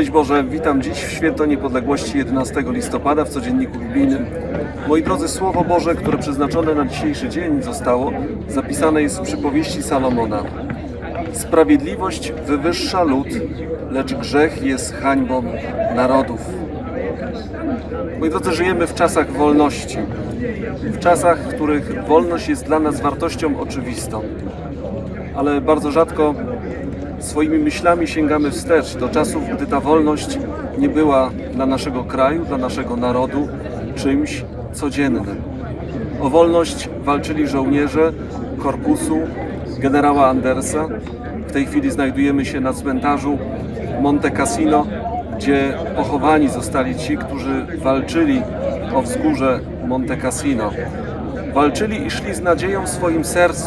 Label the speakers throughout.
Speaker 1: Szczęść Boże, witam dziś w Święto Niepodległości 11 listopada w Codzienniku Biblijnym. Moi drodzy, Słowo Boże, które przeznaczone na dzisiejszy dzień zostało, zapisane jest w przypowieści Salomona. Sprawiedliwość wywyższa lud, lecz grzech jest hańbą narodów. Moi drodzy, żyjemy w czasach wolności. W czasach, w których wolność jest dla nas wartością oczywistą. Ale bardzo rzadko swoimi myślami sięgamy wstecz do czasów, gdy ta wolność nie była dla naszego kraju, dla naszego narodu czymś codziennym. O wolność walczyli żołnierze korpusu generała Andersa. W tej chwili znajdujemy się na cmentarzu Monte Cassino, gdzie pochowani zostali ci, którzy walczyli o wzgórze Monte Cassino. Walczyli i szli z nadzieją w swoim sercu,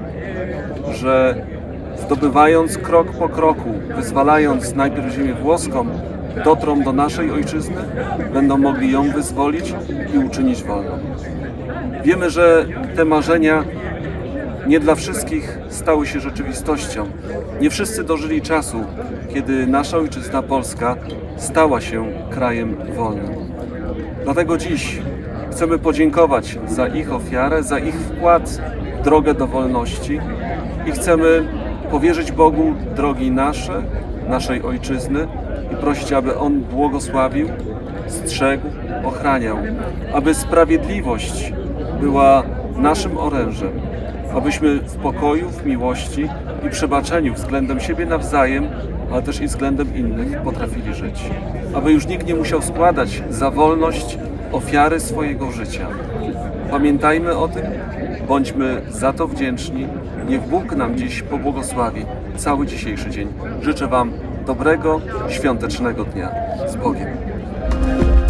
Speaker 1: że zdobywając krok po kroku, wyzwalając najpierw ziemię włoską, dotrą do naszej ojczyzny, będą mogli ją wyzwolić i uczynić wolną. Wiemy, że te marzenia nie dla wszystkich stały się rzeczywistością. Nie wszyscy dożyli czasu, kiedy nasza ojczyzna Polska stała się krajem wolnym. Dlatego dziś chcemy podziękować za ich ofiarę, za ich wkład w drogę do wolności i chcemy powierzyć Bogu drogi nasze, naszej ojczyzny i prosić, aby On błogosławił, strzegł, ochraniał, aby sprawiedliwość była naszym orężem, abyśmy w pokoju, w miłości i przebaczeniu względem siebie nawzajem, ale też i względem innych potrafili żyć. Aby już nikt nie musiał składać za wolność ofiary swojego życia. Pamiętajmy o tym, bądźmy za to wdzięczni. Niech Bóg nam dziś pobłogosławi cały dzisiejszy dzień. Życzę Wam dobrego, świątecznego dnia. Z Bogiem.